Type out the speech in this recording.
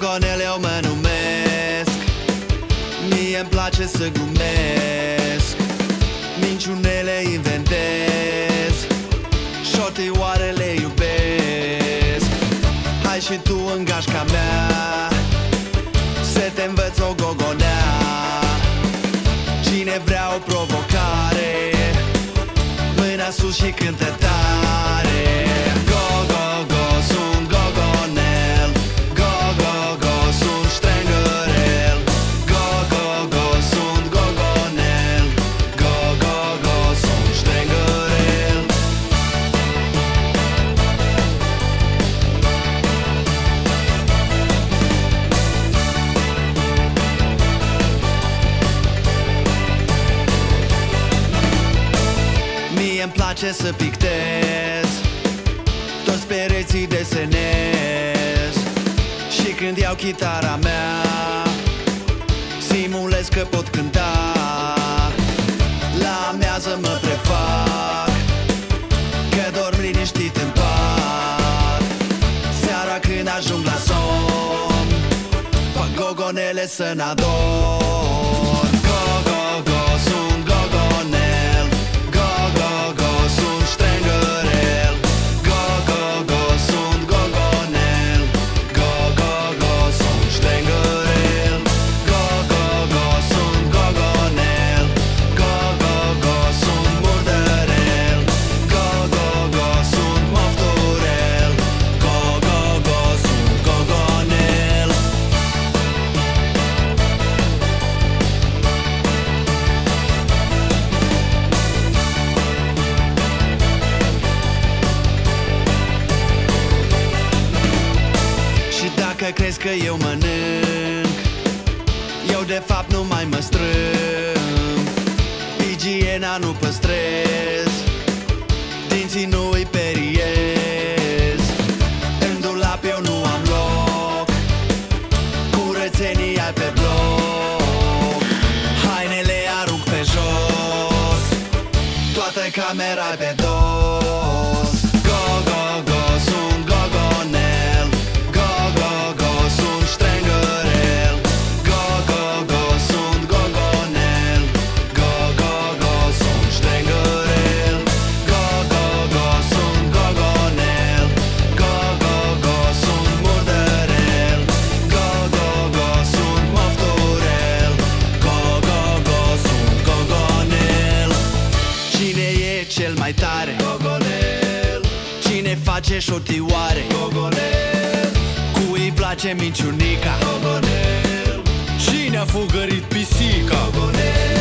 Gogonel eu mă numesc, mie-mi place să glumesc, minciunele inventez, șotioarele iubesc. Hai și tu în gașca mea să te învăț o gogonea. Cine vrea o provocare, mâna sus și cântă tare. Go, go, go, sunt gogonel. Go, go, go, sunt ștrengărel. Go, go, go, sunt gogonel. Go, go, go, sunt ștrengărel. Mie-mi place să pictez, toți pereții desenez, și când iau chitara mea simulez că pot cânta. La amiază mă prefac că dorm liniștit în pat. Seara când ajung la somn fac gogonele să n-adorm. Go, go, go, sunt gogonel. Go, go, go, sunt ștrengărel. Go, go, go, sunt gogonel. Go, go, go, sunt ștrengărel. Go, go, go, sunt gogonel. Go, go, go, sunt murdărel. Go, go, go, sunt mofturel. Go, go, go, sunt gogonel. Și dacă crezi că eu mănânc, eu de fapt nu mai mă strâng. Igiena nu păstrez, dinții nu îi periez. În dulap eu nu am loc, curățenii ai pe bloc. Hainele arunc pe jos, toată camera pe dos. Go, go, go, sunt gogonel. Go, go, go, sunt ștrengărel. Go, go, go, sunt gogonel. Go, go, go, sunt ștrengărel. Go, go, go, sunt gogonel. Go, go, go, sunt murdărel. Go, go, go, sunt mofturel. Go, go, go, sunt gogonel. Cine e cel mai tare? Gogonel. Cine face șotioare? Gogonel. Cui îi place minciunica? Gogonel. Cine a fugărit pisica? Gogonel.